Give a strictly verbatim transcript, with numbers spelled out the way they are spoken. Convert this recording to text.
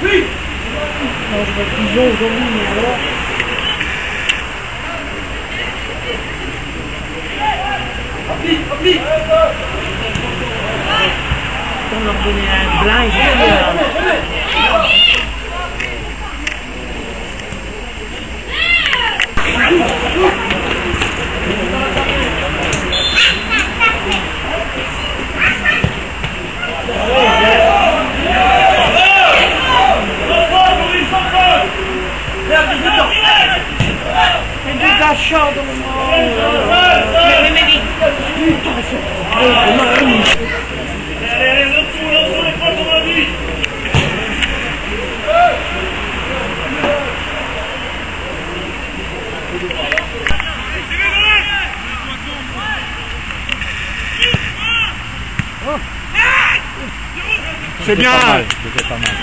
Non, je vois Pison aujourd'hui, mais alors... On leur donnait un blanc, ils c'est du gâchard dans le monde. Mais, mais, mais, putain, c'est... Allez, allez, retour, retour, les potes, on a dit. C'est bien. C'était pas mal.